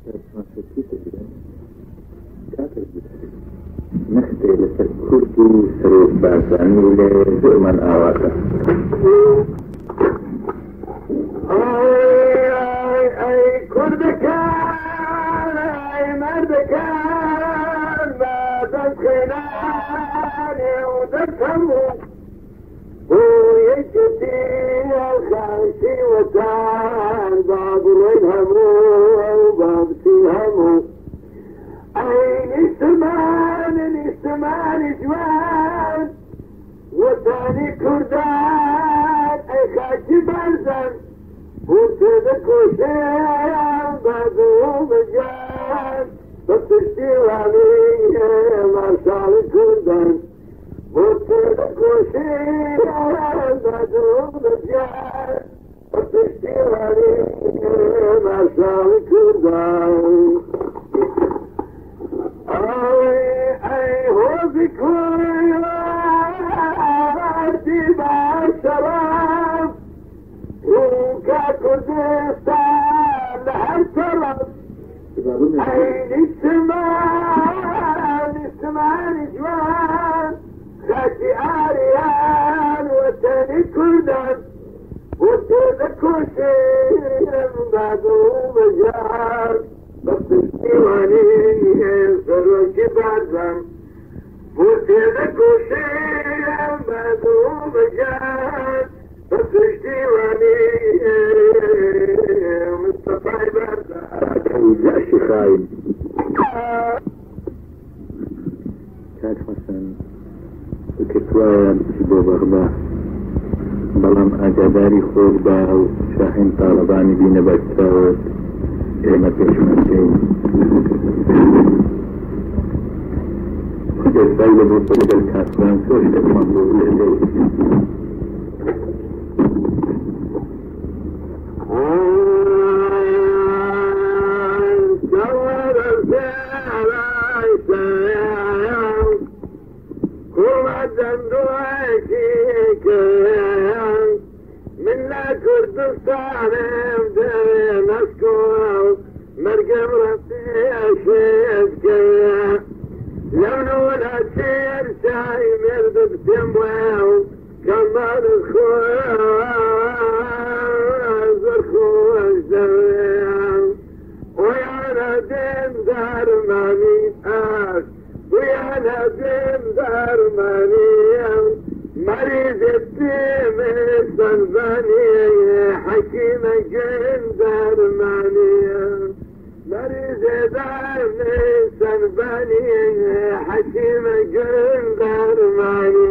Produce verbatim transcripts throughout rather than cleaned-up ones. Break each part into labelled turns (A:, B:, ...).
A: نختي لتكورتي سروف باساني لزؤمن آواتا
B: اي اي اي كردكان اي مردكان ما دخلاني ودكمو ويجدي الخاشي وتان باب الهمو وباب تهمو عين السمان السمان جوان وثاني كردان اي خاشي برزن وتذكو شيئا بعده مجان بتشتي عليه ما شاء الكردان وتذكو شيئا بعده مجان بتشتي عليه ما شاء الكردان اي اي هو ذكرياتي بالشرف وكردستان لهالشرف عين السمان السمان جوان خاشي آريان وثاني كردان وتذكو شيئا بعده مجال بس الديواني سروك بعدم وتذكو شيئا بعده مجال بس الديواني مصطفى بعدم
A: لا شخاين كانت مثلا كتوان شبو بغبا بلام اجاداري خود باو شاهين طالباني بينا بكتاوت ايما بيشمنتين جزايل بطلب الكاسبان سوشت المطلوب لديه
B: كردستان مدين اسكو مرقم ربي اشيب كيا لونو ولا سير شاي مرد بتمويو كمان الخوز الخوز زويان ويانا دين دار ماني اش ويانا دين دار ماني مريض الدم الصنباني حكيم جندر ماني مريض الدم الصنباني حكيم جندر ماني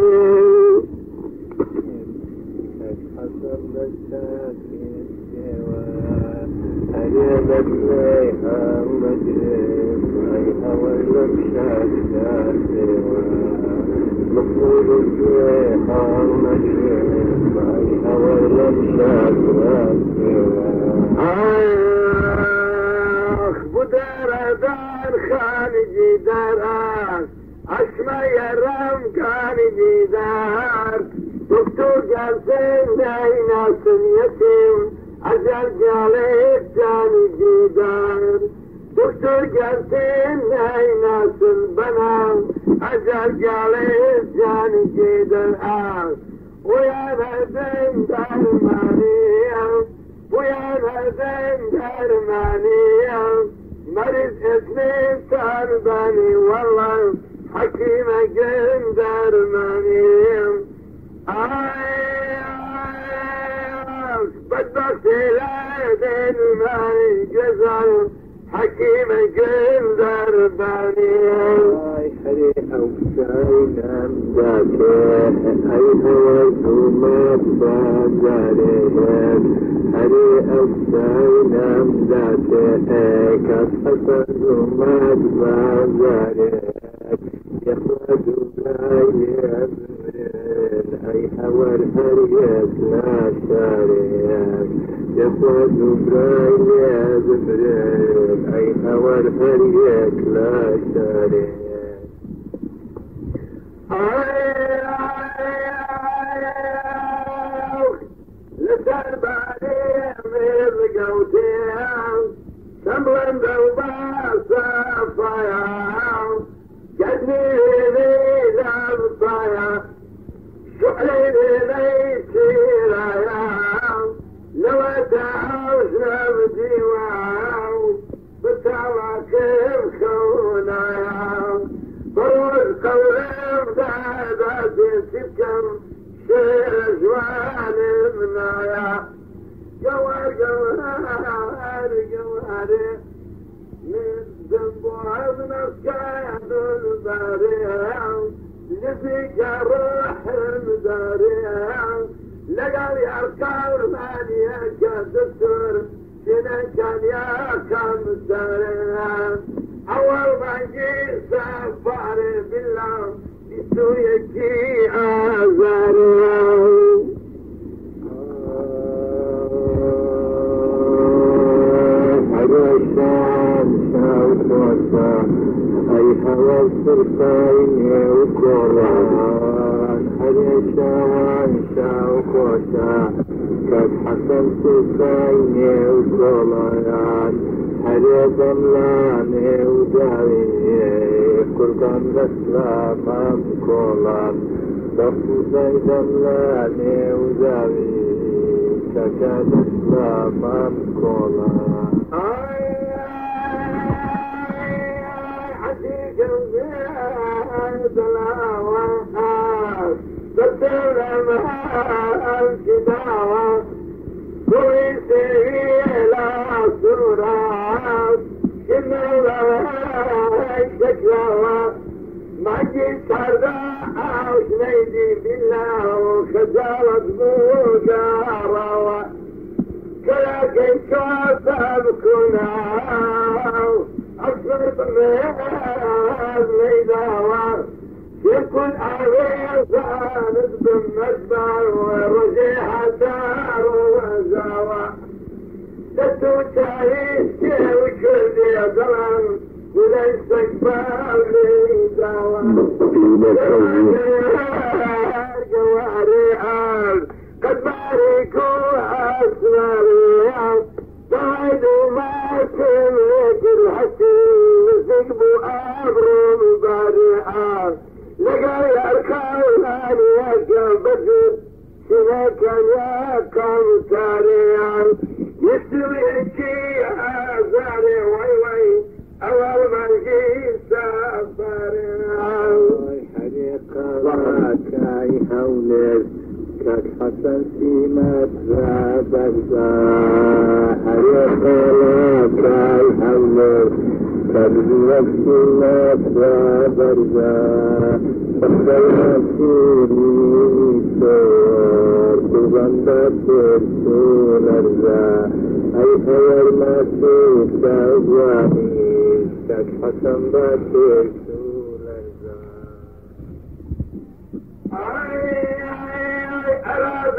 B: حسب الشاكين سوا أريد ليها مجرم أيها والمشاك سوا مقبول الجيحة مجرم أيها والمشاك آخ بدار دار خانجي داران أسمى يرم كانجي دار دكتور جالسين داينا سميتهم أجل جاليت جانجي دار دكتور جالسين داينا سنبنام أجل جاليت جانجي دار ويا ندين درمانية ويا ندين درمانية مريض اثنين ترباني والله حكيمة جن درمانية آياس بدبخت لدين ماي جزر حكيمة جن درمانية
A: اي حريق اوكساينا مداكين اي هوز ومبا جاريين حريق اوكساينا مداكين كتحسن ومبا جاريين يخوض بلايين اي هوا الحريق لا شاريين يخوض بلايين زبرين اي هوا الحريق لا شاريين
B: لسان بعدين من القوتين تمرن دوبا صفايا جدني ليلة بطايا شعلي ليتي رايا لو تعوزنا بديوان بتعواكب خونايا بروز قولهم دادات سبكم شير جوان منايا جوار جوار جوار من ذنبه بنفكاد الباريع لفيك روح المداريع لقى يا الكرمان يا كدكتور شنو كان يا كمساريع أول ما جيت سفاري بالله يسويكي آزاريع
A: أي هوى السلطين وكوران حريشا وانشا وكوشا كاد حسن سلطين وكوران حريشا ملاني وداري كرقان بسلام كولان ضفو زيدا ملاني وداري كاد بسلام كولان
B: الكداوة كل سيئة لا سرعات كنا لها شكلاوة ما جيت هرداء وشنيدي بالله وخجالة مجاروة كلا كي كاسب كنا أصبر بمهاز ميداوة يكون عريضان بالمجبر ورجيح دار وزاوة تتو تاريخي وكل يضرم وليس اكبر لي داوة جواري عال قد باركوا أسماري بعدوا ما تملك الحسين زقبوا أبرم بارعال لقى يا الكون يا جنبتي شنا كان يا كم تاريخ يستوي كي أزاري وي وي أول ما جيت سافري
A: حريقة كاي حولك كاك حسن سيمة رابزا حريقة كاي حولك كبزوك سيمة رابزا فخلنا سيري سور كبندا سيرسول ارزا اي خير ما سيك تاواني كاك حسن بسيرسول ارزا
B: أراد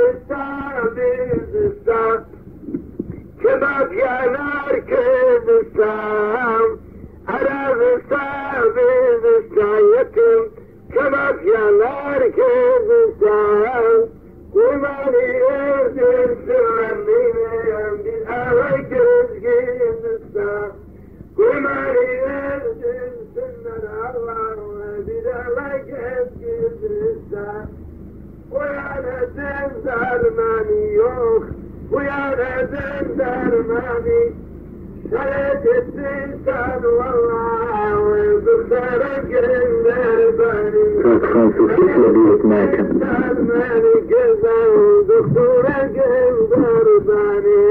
B: السام كباب يا نار كيد السام أراد السام يتم كباب يا نار كيد السام وماني يرد السلمين بالأويك رزقين السام وماني يرد السنة الله بالأويك رزقين السام ويا تنزل ماني يوخ ويا تنزل ماني شريت السلطان والله وبخسرك الدرباني
A: كانت خمسة ستة بيت ماكا
B: تنزل ماني كذا وبخسرك الدرباني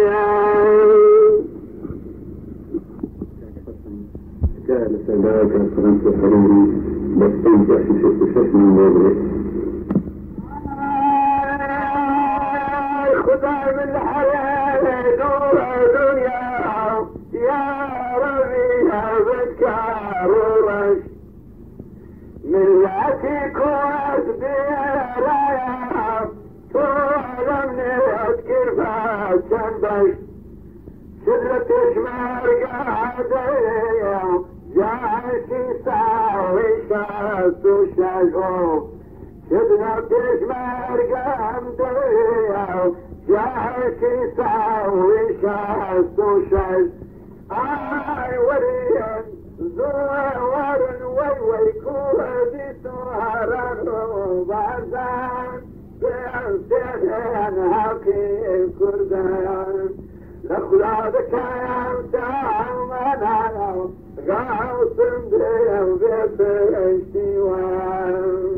A: كان سباك فرنسا حروري بس تنجح في شخص من مدرس
B: خدام الحياة نور الدنيا يا ربي بذكر ورش ملاتك واسبيرايا طول من اذكر فاتنبش شلت شمار قاعدة جاشي ساوي شاست وشاقو شدنا بتشمر قمدية جاشي ساوي شاست وشاقو آي وريان لخلا ذكايا تعمنا غاصم بيو بيت اشتوان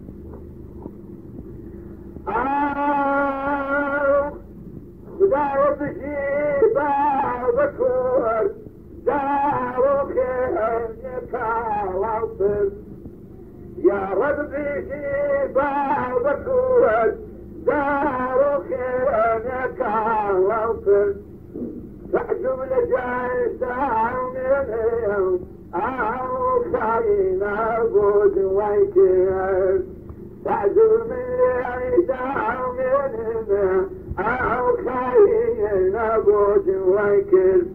B: آه خدا بشيبا بكور دارو خيرك وصل يا رب بشيبا بكور دارو خيرك وصل تعجب لجاي سامرهم أو خاينا بود ويكير تعجب من لي سامرهم أو خاينا بود ويكير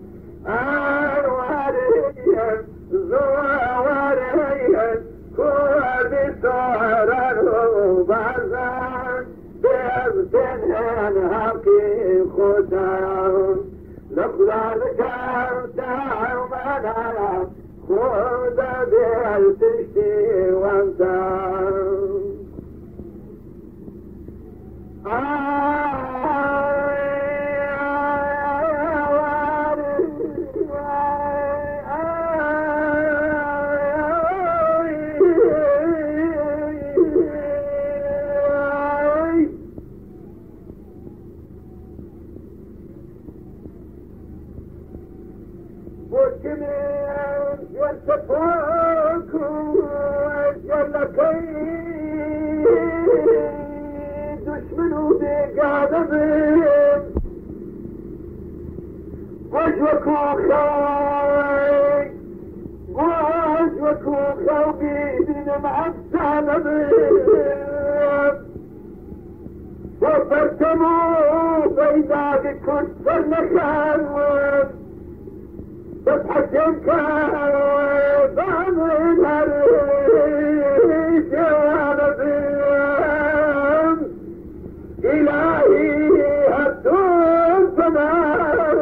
B: أرواريا زواريا كل صاروا بازان بيبتن هاكي خدان لخلا ذكر تعمنا خذ بالتشتي وانتان وكمين يتفوق وجلكي دشمنو بقادمين وجهكو خوي وجهكو خوي بين معسلمين وفرتمو بيداك كنت نخان تضحك كان الريش وانا بيان الهي هدون سماء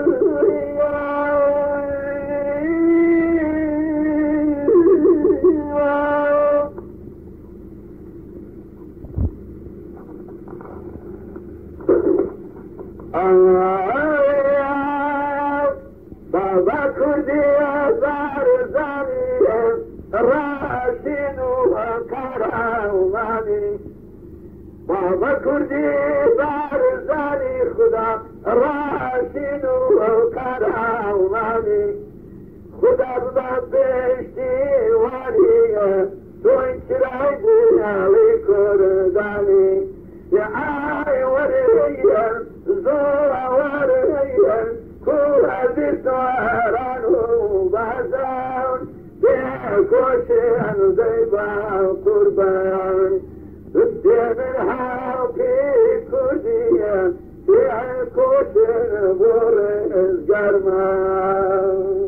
B: بابا كردي زار زاني راشد وكراماني بابا كردي زار زاني خدا راشد وكراماني خدا ببشتي واني توين شرايدي علي كرداني يا عاي وريا زورا وريا كل هذه طهران وبهزان بيكوشن زيبا قربان بدي منها في كردية بيكوشن بورز قرمان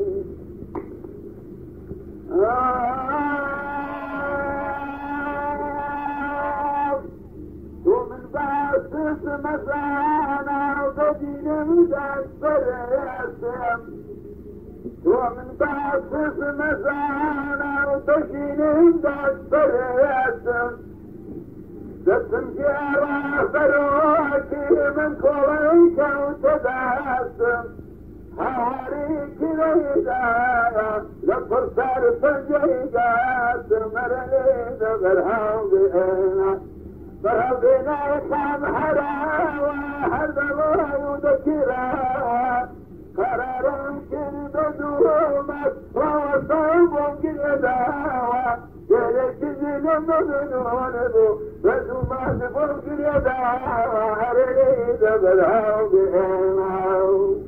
B: ومن بعد مسانا وقدينا مدبر ياسم ومن بعد مسانا وقدينا مدبر ياسم دسم جارة فروكي من كويك وتداسم هاريك الهداية لفرصار فجي قاسم مريد برهاو بينا برهاو بينا يخام حراوة هذا الله يذكرها قرار يمكن بدومك وصوب اليداوة يلك زلم بدونه بدومك فوق اليداوة أريد برهاو بينا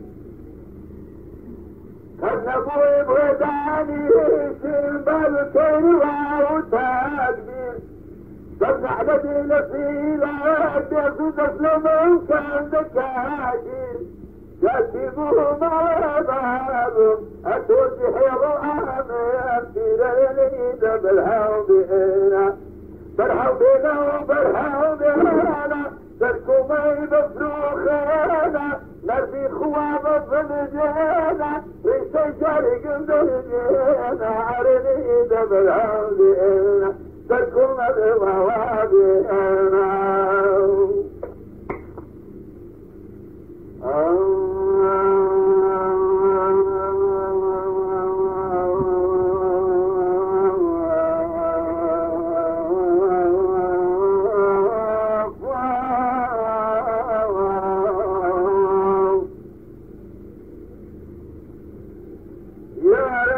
B: كنبوي بوداني سنبال كيروا وتاكبير صنع لدي نسيلة تيسو تسلمون كان دكاكير كاتبوه ما بابهم أتوجي حيرو آمين تيريني دبلهاو بينا برهاو بينا وبرهاو بينا تركو ماي بفلوخانا مرفي خواب بفلجانا ريشي جاري قندرجانا عرني دبلهاو بينا تركو مدوها بينا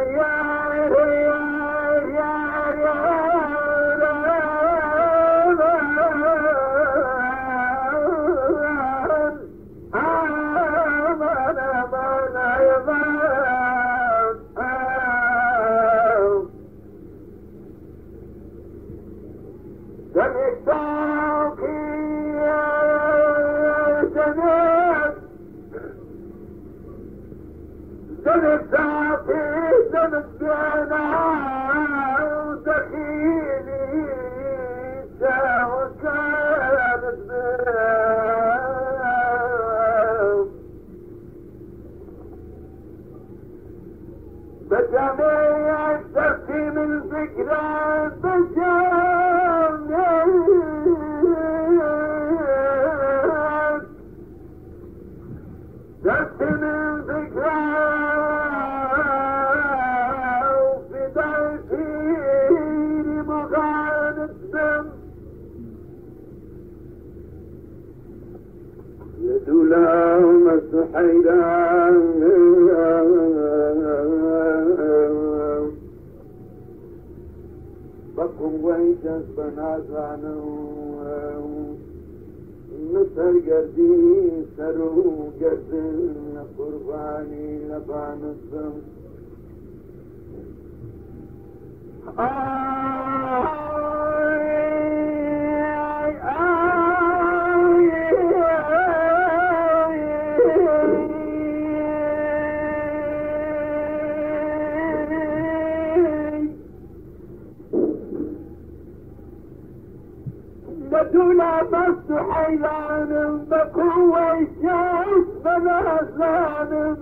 B: بدولا بس حيلان بقوة الشمس بلا زانم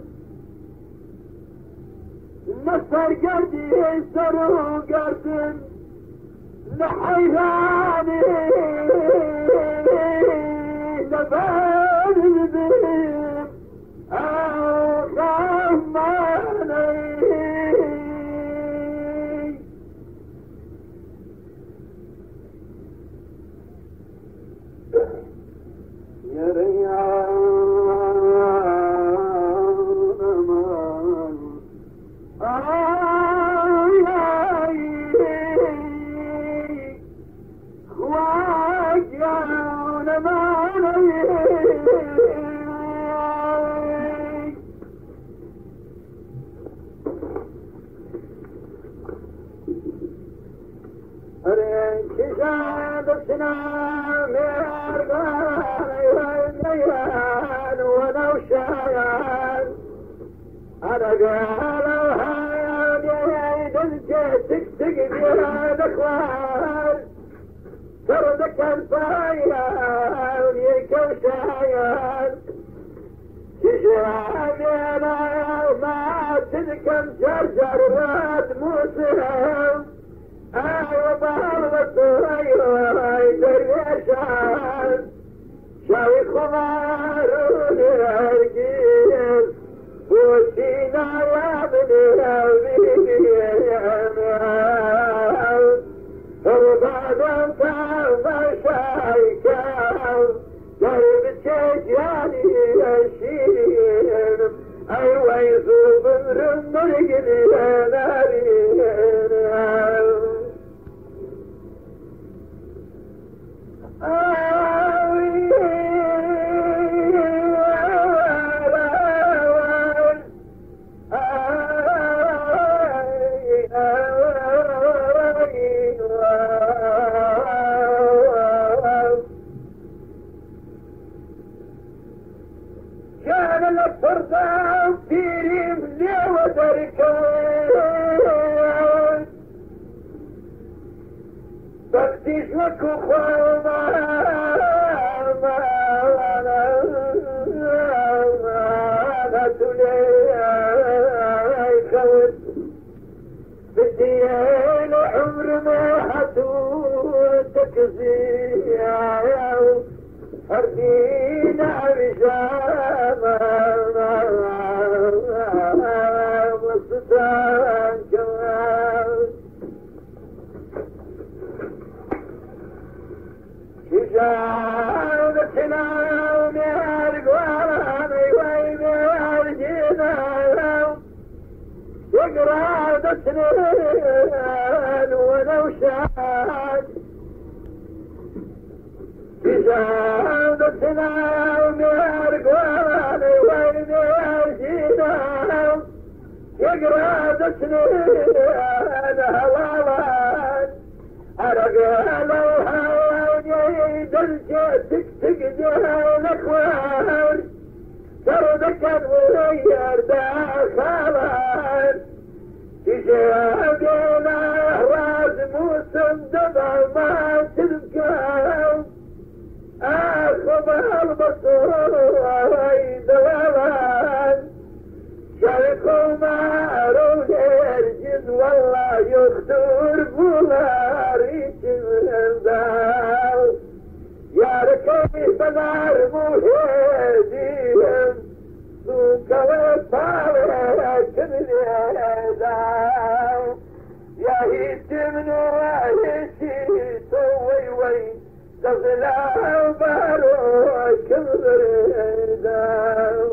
B: نصر قردي يسروا قرد لحيلاني لبان البيم أو خماني يا ريان أمان آي خواجان أمان أرين كشاب سنام يرغان ولو شايان أنا قالوا هايان يا دلجة تكتك بيان أخوان تردك الفايان يكو شايان ششران يا ما تذكم جرجر وات موسهم أيوة باربط أيوة دريشان شاي خمارون الجيل وسينا يا ابن الأبيان فربادا كاف شايكاف قرب الشجاني الشيرين أيوة يصوب مرمرق الينارين كان لك فردا في رملي ودركان بكتش لك خوانا ما تولي خود بدي العمر ما حتوتك زياو أردينا رجاما وصدان كمان شجاعتنا ونهار قوانا وين الجنان يقرأ سنين ولو شاد جزادتنا ومرقواني وين يجينا يقرأ سنين هوالان أرقالوا هواني دلجتك تقدر الأخوان سردك الغير داخلان تجابنا راز موسم دبع ما تلقاهم آخذ البصر ويدوالان شاركوا معروف يرجز والله يخطر بولاري تنزال يا ركي بنار مهديهم سوك وطالك الهداو يا هيتمن وهيتي سوي وي تغلى باروك الهداو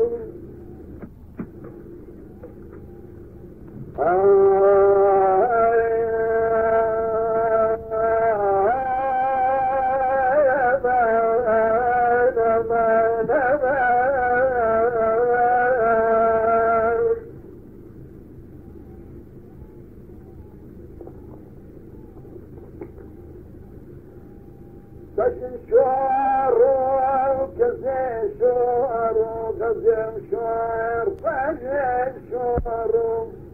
B: Kaçın şuaru, kızın şuaru, kızın şuar, kızın şuaru.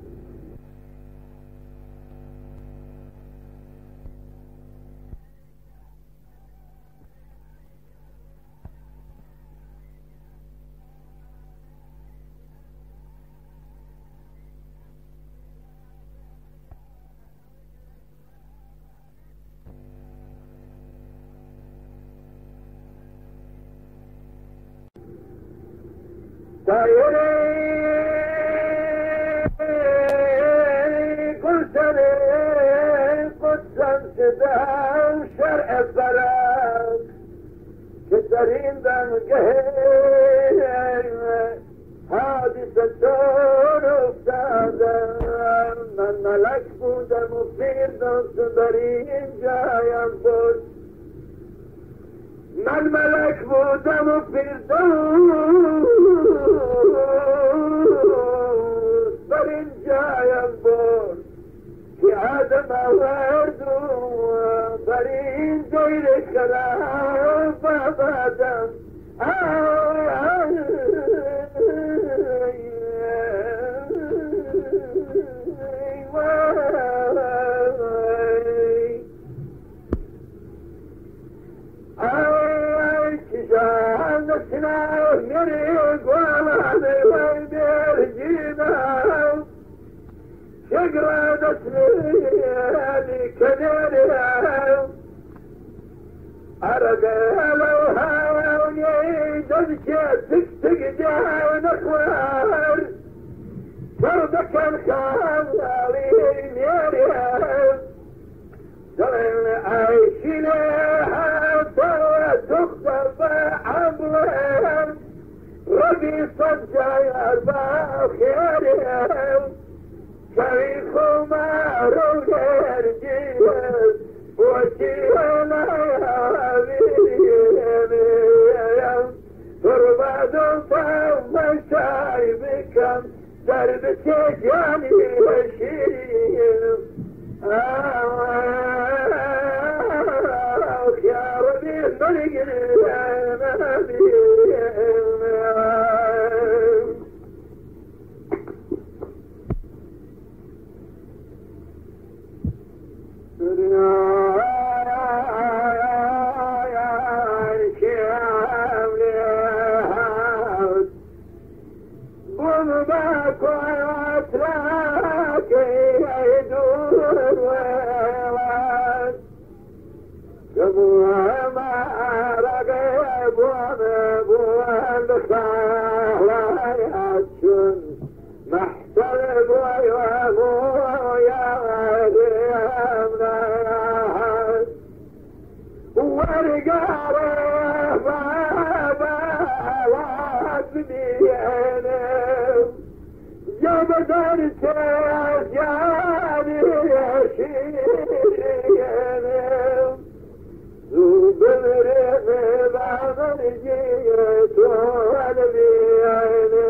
B: طيري كل سنة قدسا سدام شرع الفراغ كسرين دم قهير حادث الدور افتادا من ملك بود مفير دوست برين جايا بود من ملك بودم و فردوس بر این جایم برد که آدم آورد و بر این دیر خلاف آبادم ربي صدى يا باخير شريخ معروف يرجيز وشينا يا بيهم ترباد فهم شايبكم درب سجاني وشيهم آخ يا ربي الملك النبي جمال بدرت جاني شيرين ذوب الريح بعمل جيت وانا بعيني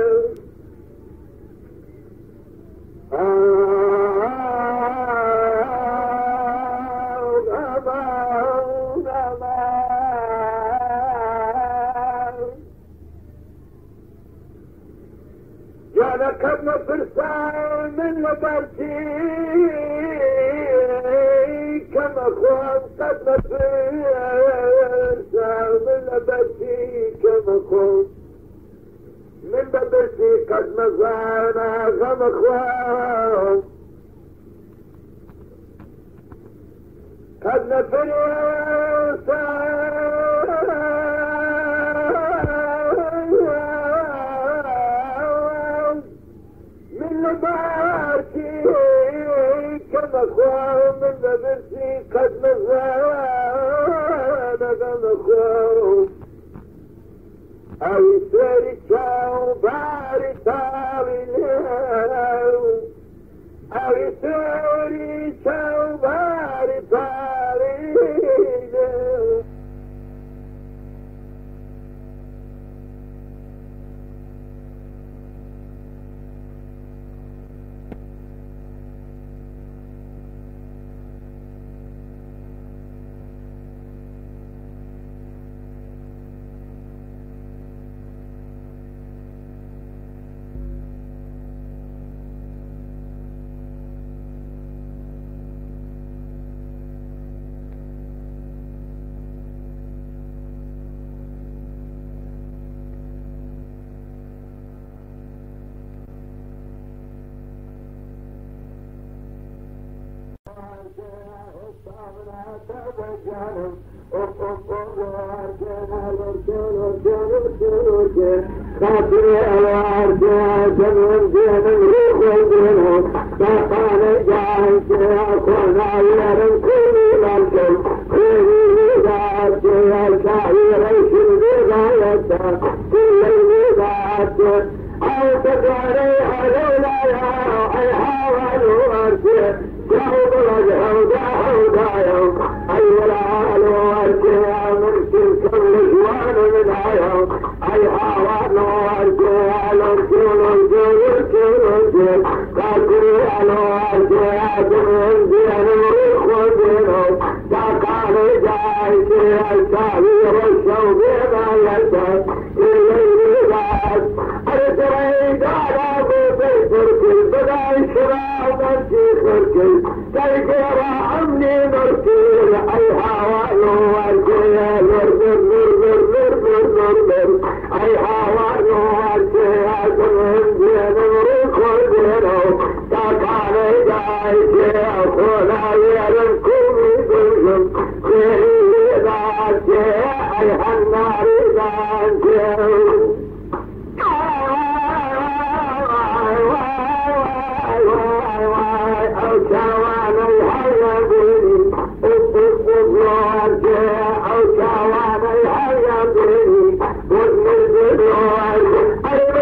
B: كم فرسان من لبرتي كم اخوان قد فرسان من لبرتي كم اخوان من لبرتي قد مزانا غم اخوان قد نفرسان بارتي كما خواه من ببرتي قد مزانا كما خواه أي سيري شاو باري تالي لهو أي سيري شاو باري تالي لهو خاطري الوارد جنون دين الروح والدين فقال جاهز أكون عيارا كوني مالكم كوني ذات الشعير يشل بغايته كل ذات أو تدعي لولا أي حاول أرسل جاوب رجعه داعه داعه أي والعال أرسل مرسل كل جوان من عياه أي حاول أرسل أرسل أرسل أرسل أرسل كاكري ألو أرسل أرسل أرسل المريخ ودينه تاكال جايك الشعير الشوق ما يلتك الليل ذات أرسل على بوتي تركي بدأ الشراء مرسي خركي تيكير عمني مرسي أي حوالو أرسل نربر نربر نربر نربر أي حوالو أرسل أرسل هندين مريخ ودينه تاكال جايك أخونا يرنكومي دنجم خيري ذات أي حناري ذات أو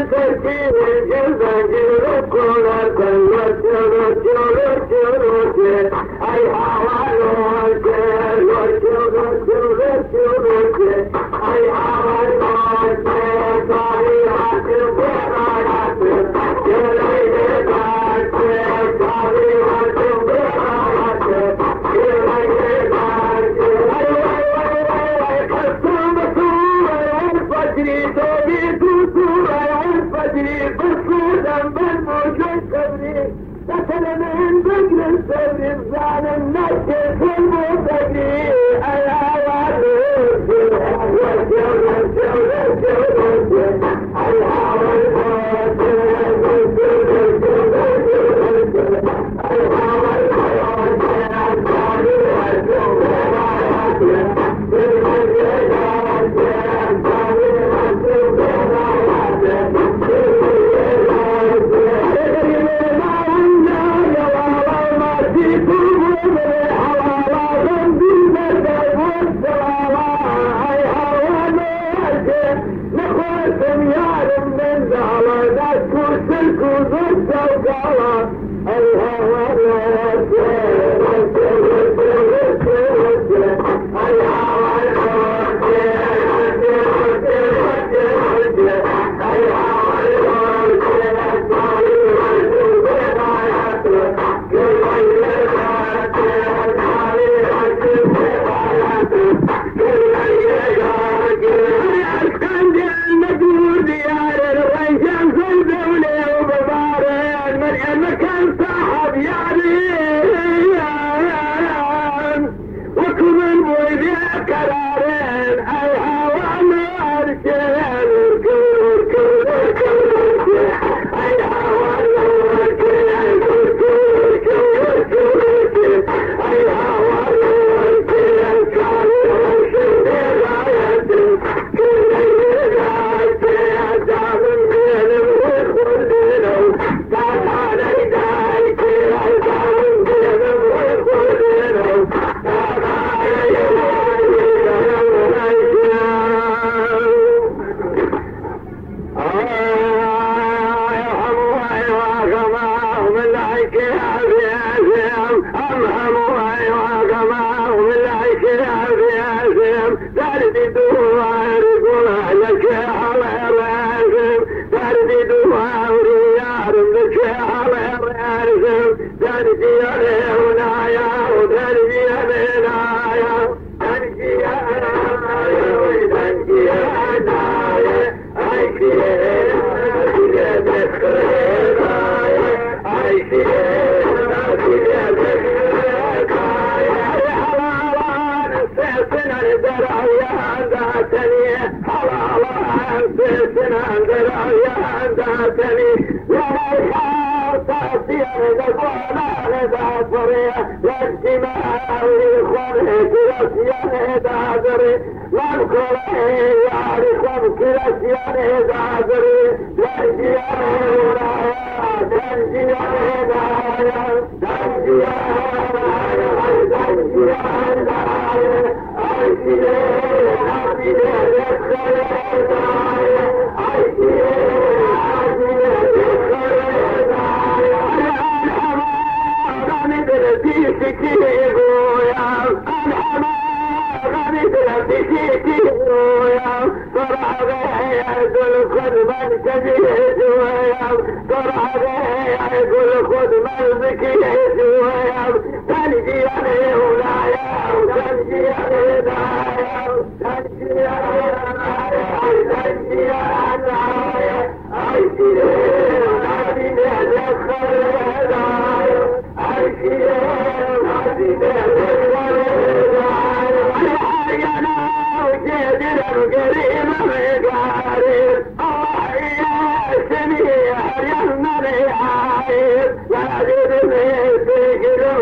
B: لا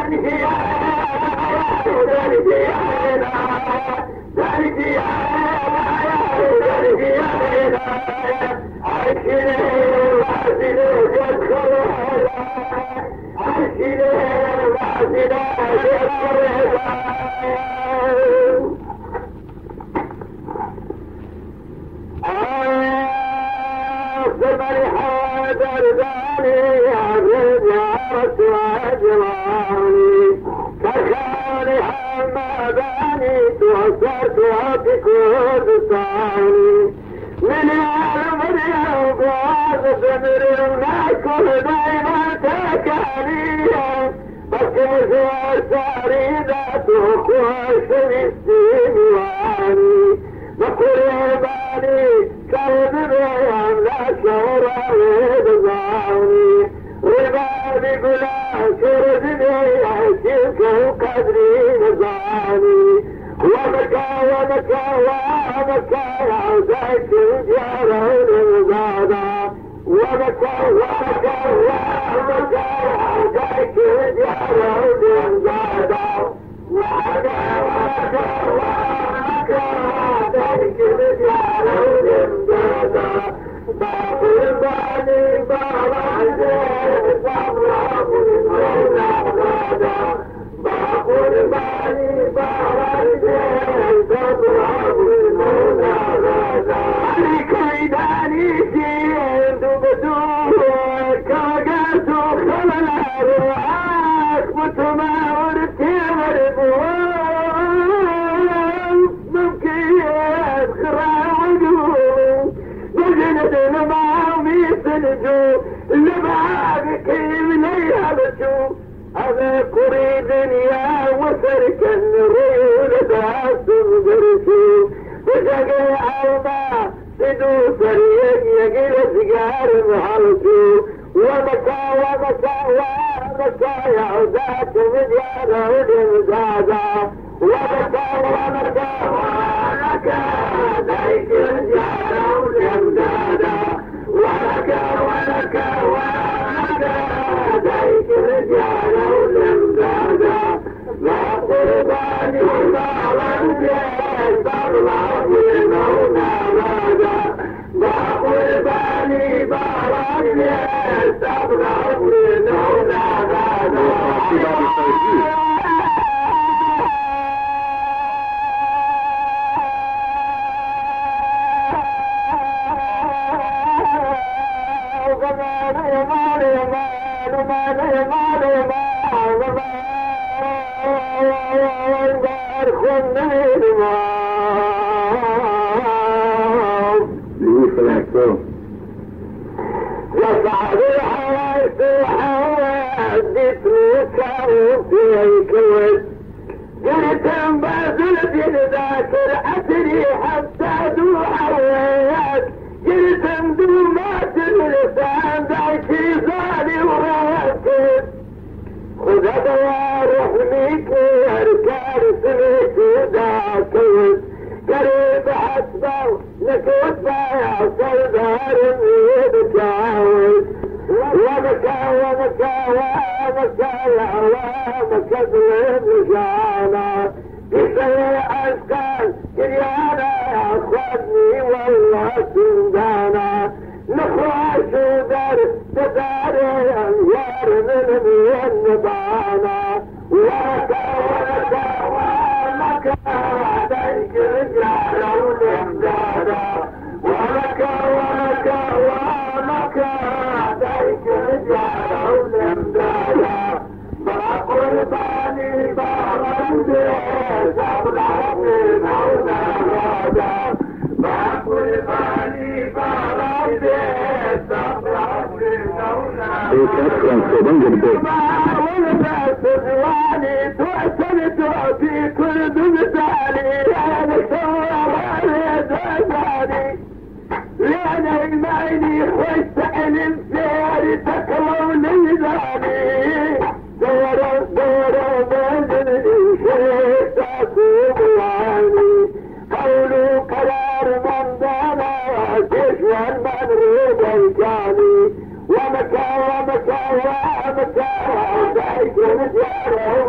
B: ومكا ومكا ومكا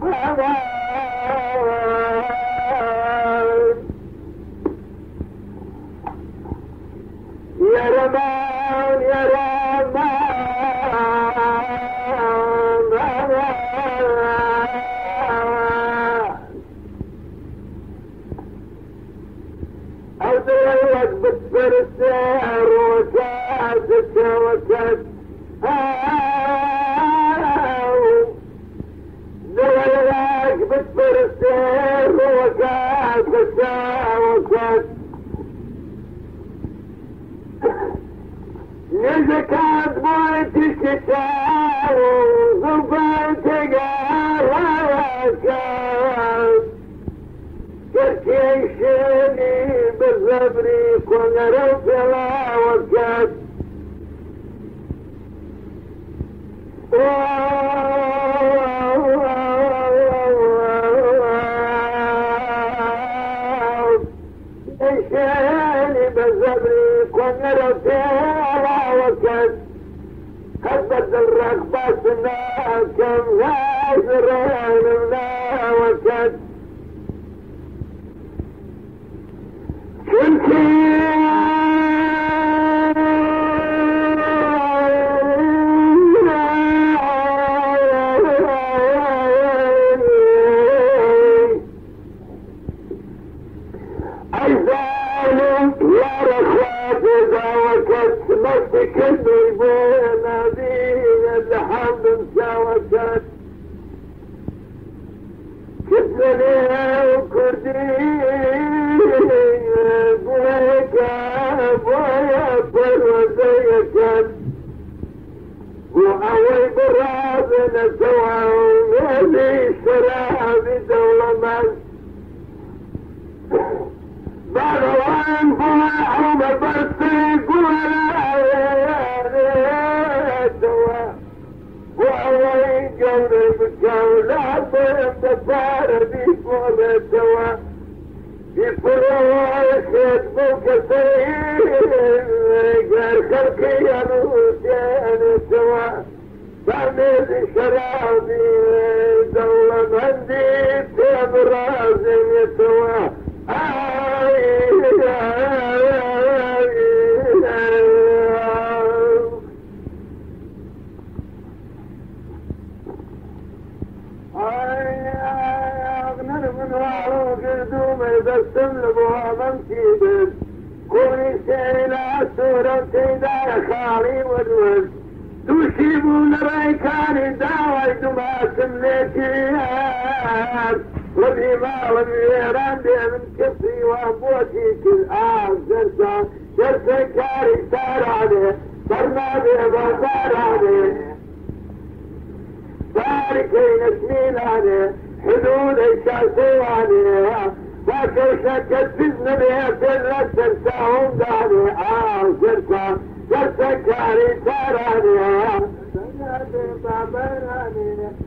B: يا رمان يا رمان أدريك بالفرسان وكاسك وكاس أدريك بالفرسان وكاسك وكاس نزكات بويتك تساو ضبيتك وكاس كركيشني بالزبري كون رفلا وكاس كركيشني بالزبري كون رفلا وكاس كبت الرغبة الناس كم غازرين منا وكاس كنت أيضاً يا رخوات إذا وكت مسك النيبون هذه الحمد مساوكت كتني وكردي بويك بويا بروزيكت وأوي برابنا سوا ومالي شرابي دولمان بروان بوحو مبرسي قولا سوا وأوي قولي بكولا بمدفار بيكولا سوا بفروش يدبوك سيد غير خلقي يروجين سوا بعمل شرابي دولة مندي تبرازي سوا كوني سيلا سورة سيدا خالي ودود تشيبون ريكاني داويت ما سميتيات والإماء والميران دي من كفي وابوتي كل آه جرسا جرسا كاري سارعني صرنا بي بطارعني باركين اسميناني حدود الشاسواني باكر شكت بزن بيها سرة سرساهم داني آه جرسا جرسا كاري سارعني صرنا بي بابراني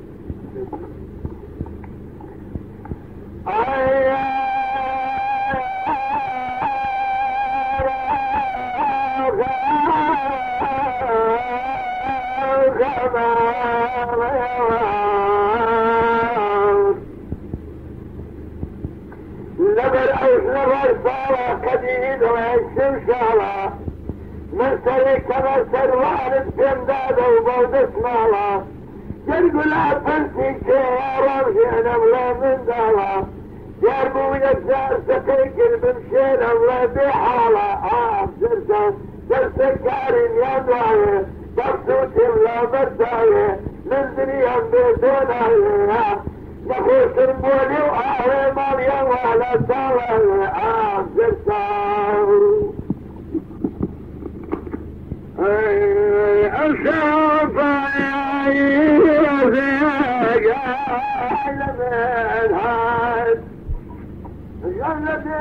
B: نبر أوش نبر صالة قديد ويشم شالة من سريك مرسل وارد جمداد وبود اسمالة يقول لا تنسي كيارم جينا ولا من دالة جاربو يجار سكيك بمشينا ولا بحالة آه جرسا جرسا كارين يا دواية برسوتي ولا بداية من دنيا بدوناية نخوش المولي وآهي مريم ولا سالة آه جرسا أشوف يا الهاد جنتي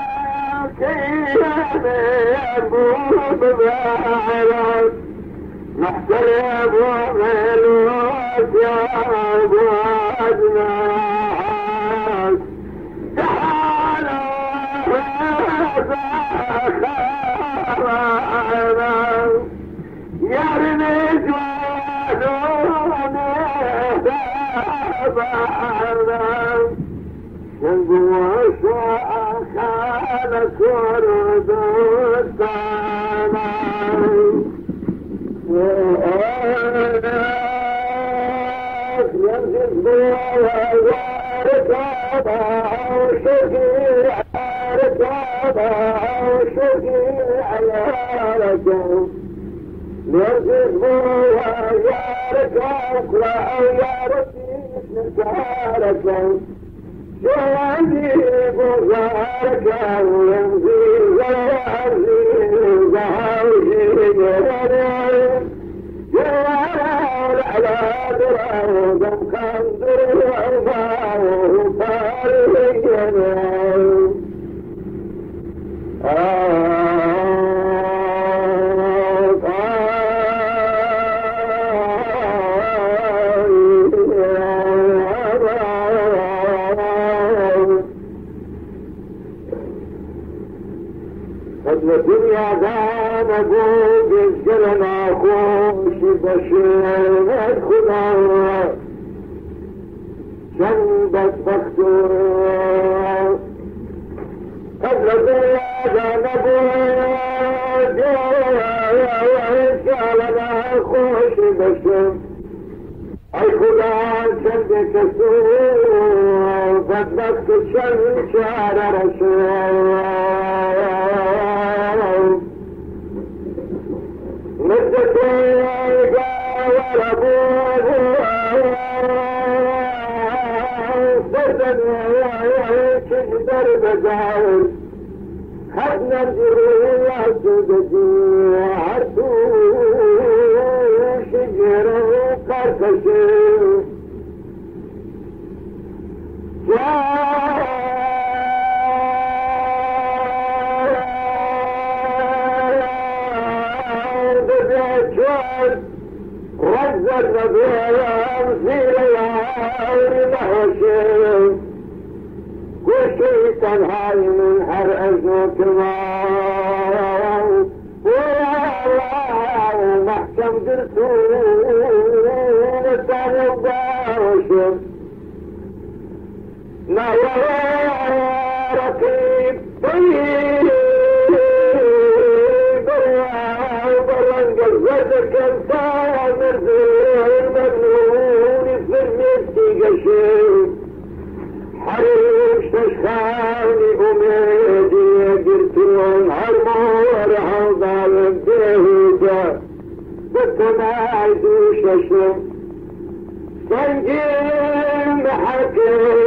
B: وكياني أبو ببارك نحتل أبو ملوك يا أبو أجناك تعالوا هذا خيرنا يا رمز ودوني العالم شنقوا شواء كان سرد السماء ينزل ركابا وشفيع ركابا وشفيع يا رجل ينزل يا ركاب لا يا رجل يا رجل ينزل بزارك وينزل زواري زهاوي على دراهم كان دراهم فارغين الدنيا دام أقول بالجنة خوش بشير الخضار جنبت بختور قبل الدنيا دام أقول بالجنة خوش بشير الخضار جنبك سور بدبك الشمس شعر رسول مدت وربوه سردا وشجر بزاول خدنا الجروح عسودتي عرسو شجر وقرقشو رزق نبيهم في ليالي محوشين كل شيء تنهاي من هرأز وكمان ويا الله محكم درسون الثاني وباوشين ما يا رقيب طيب وذك الفامر الممنون في المسك قشير حريش تشخاني أميدي قلت لهم عالمور عوضة البهيدة قلت ما عيدوش أشم سنجين بحكي